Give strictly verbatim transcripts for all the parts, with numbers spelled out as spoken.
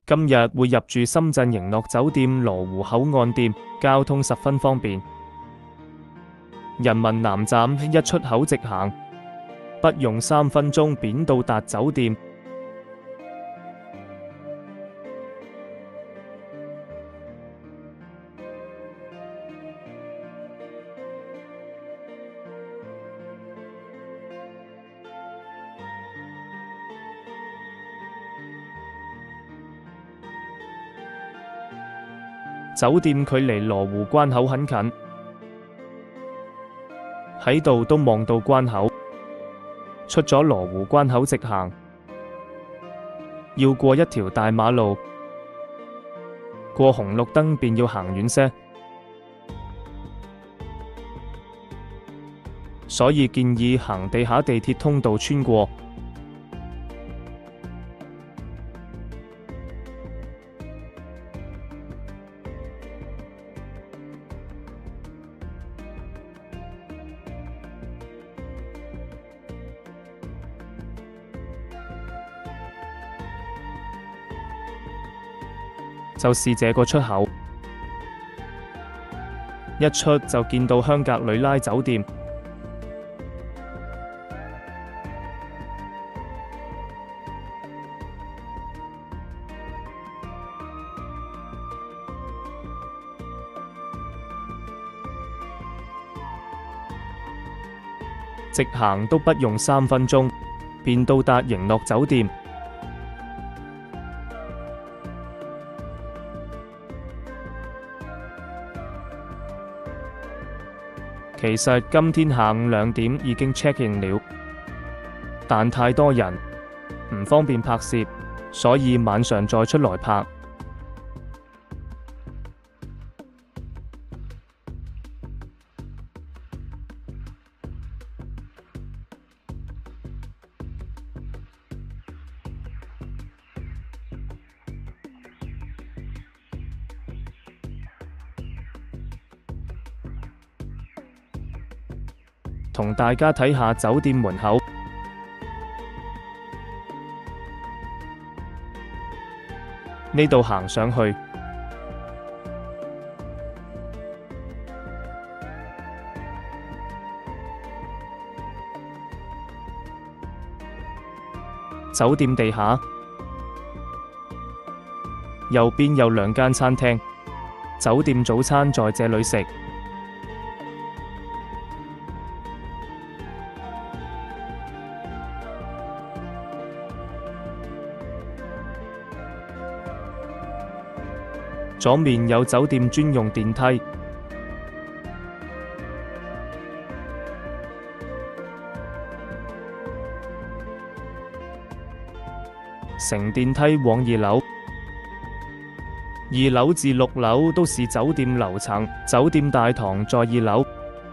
今日會入住深圳盈樂酒店羅湖口岸店，交通十分方便。人民南站一出口直行，不用三分鐘便到達酒店。酒店距離羅湖關口很近，喺度都望到關口。出咗羅湖關口直行，要過一條大馬路，過紅綠燈便要行遠些，所以建議行地下地鐵通道穿過。就是這個出口，一出就見到香格里拉酒店。直行都不用三分鐘，便到達盈樂酒店。其實今天下午兩點已經 check in 了，但太多人唔方便拍攝，所以晚上再出來拍。同大家睇下酒店門口，呢度行上去，酒店地下右邊有兩間餐廳，酒店早餐在這裏食。左面有酒店專用電梯，乘電梯往二樓，二樓至六樓都是酒店樓層，酒店大堂在二樓。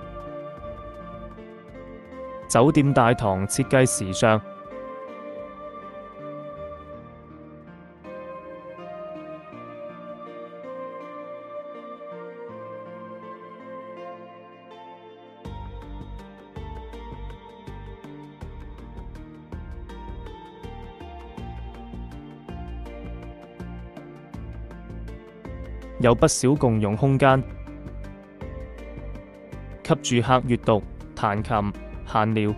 酒店大堂設計時尚，有不少共用空間，給住客閱讀、彈琴、閒聊。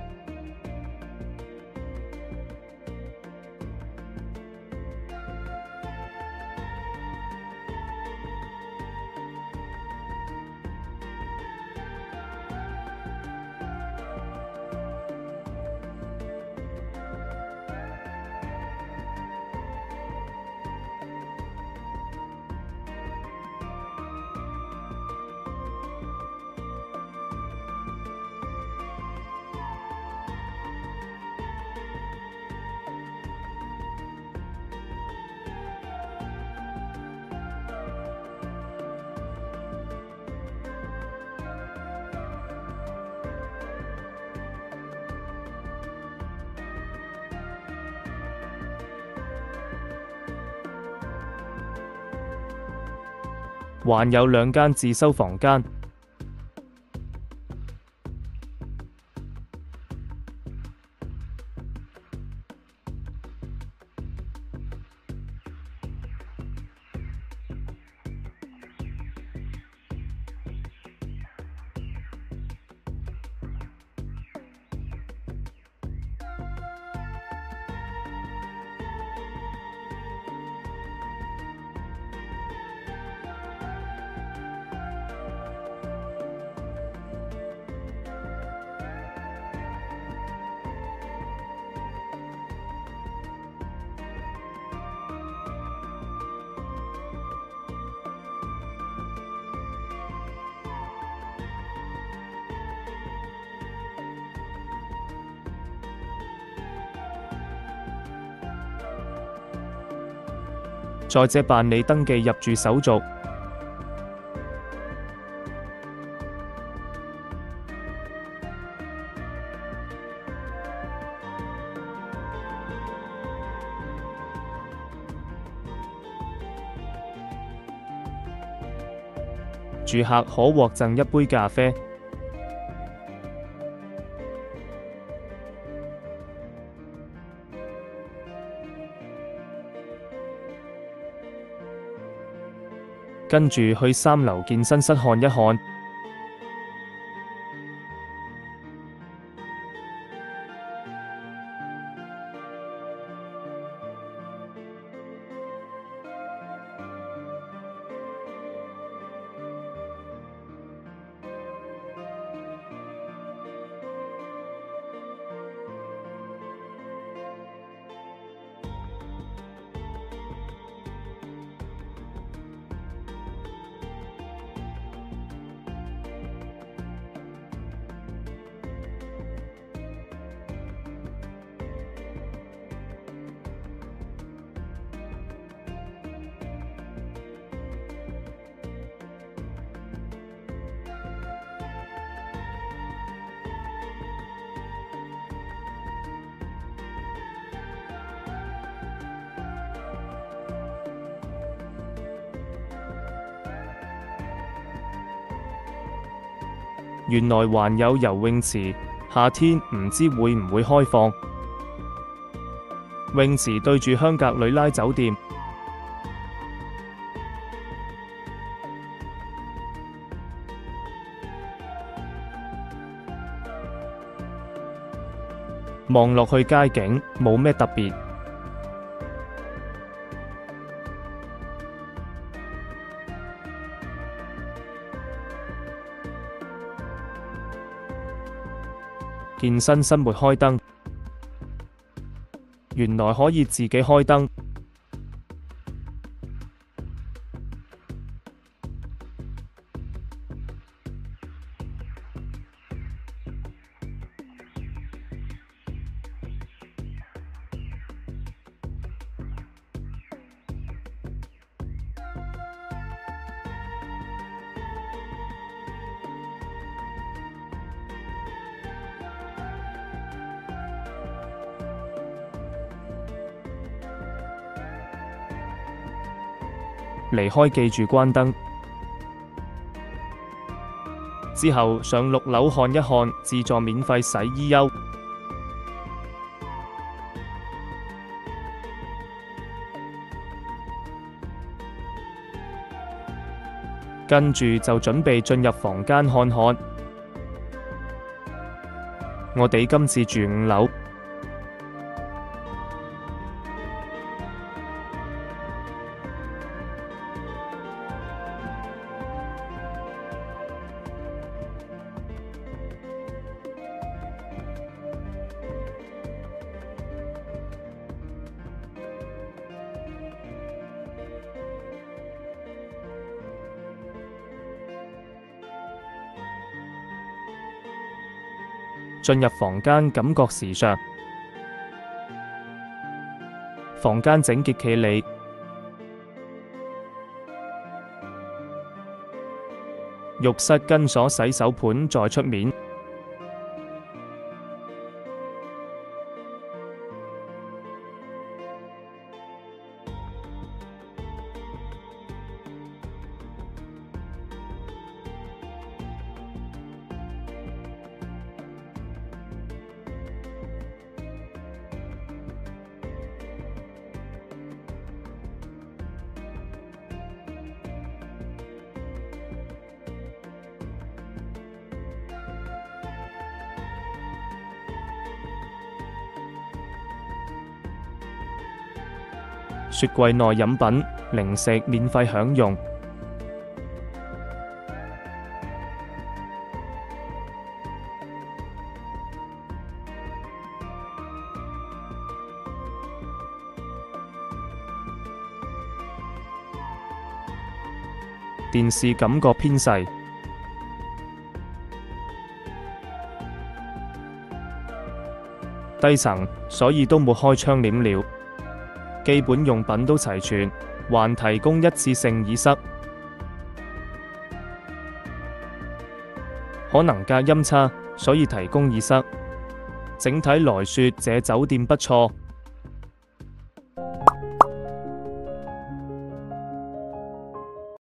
還有兩間自修房間， 在這辦理登記入住手續。住客可獲贈一杯咖啡。跟住去三樓健身室看一看。原來還有游泳池，夏天唔知會唔會開放。泳池對住香格里拉酒店。望落去街景冇咩特別。健身室沒開燈，原來可以自己開燈。離開記住關燈，之後上六樓看一看自助免費洗衣優，跟住就準備進入房間看看。我哋今次住五樓。進入房間感覺時尚，房間整潔企理，浴室跟鎖洗手盤在出面，雪櫃內飲品、零食免費享用。電視感覺偏細。低層，所以都沒開窗簾了。基本用品都齊全， 還提供一次性耳塞。可能隔音差，所以提供耳塞。整體來說，這酒店不錯。